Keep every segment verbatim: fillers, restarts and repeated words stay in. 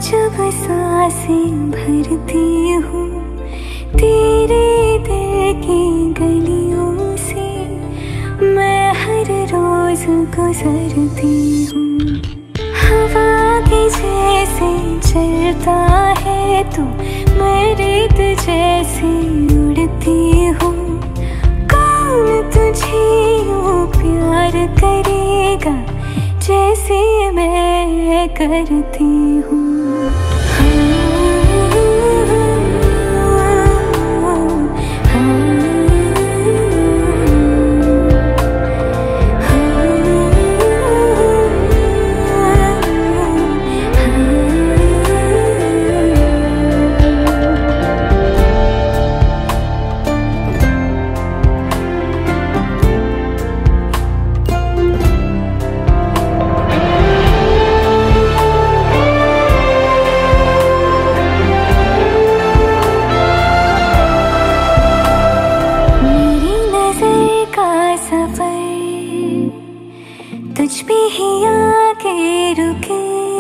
जब सांसें भरती हूँ तेरे दिल की गलियों से, मैं हर रोज गुजरती हूँ। हवा के जैसे चलता है तू, मैं रेत जैसे उड़ती हूँ। कौन तुझे यूँ प्यार करेगा जैसे मैं करती हूँ। तुझ पे ही आके रुके,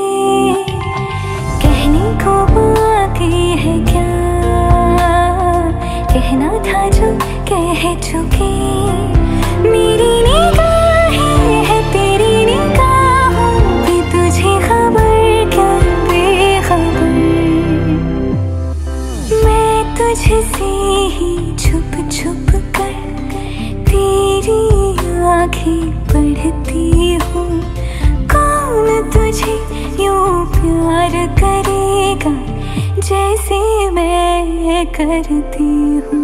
कहने को बाकी है क्या, कहना था जो कह चुके। मेरी निगाहें है तेरी निगाहों पे, तुझे खबर क्या बेखबर। मैं तुझसे ही छुप छुप कर तेरी आँखें पढ़ती हूँ। कौन तुझे यूँ प्यार करेगा जैसे मैं करती हूँ।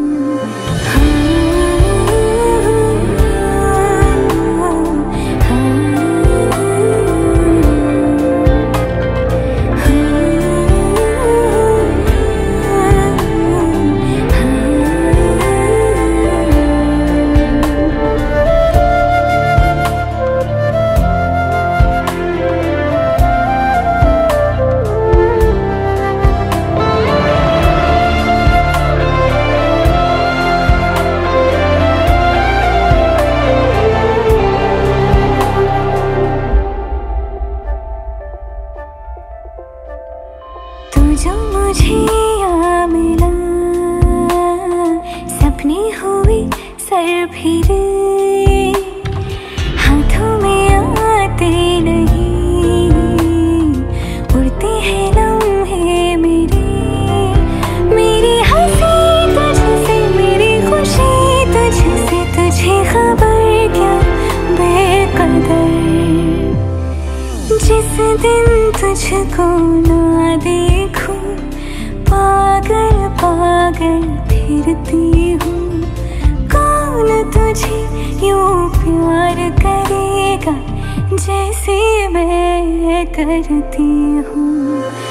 जो मुझे यहाँ मिला, सपने हुए सर फिरे, हाथों में आते नहीं, उड़ते हैं लम्हे मेरे। मेरी हंसी तुझसे, मेरी खुशी तुझसे, तुझे खबर क्या बेकदर। जिस दिन तुझको ना देखूं पागल पागल फिरती हूँ। कौन तुझे यूँ प्यार करेगा जैसे मैं करती हूँ।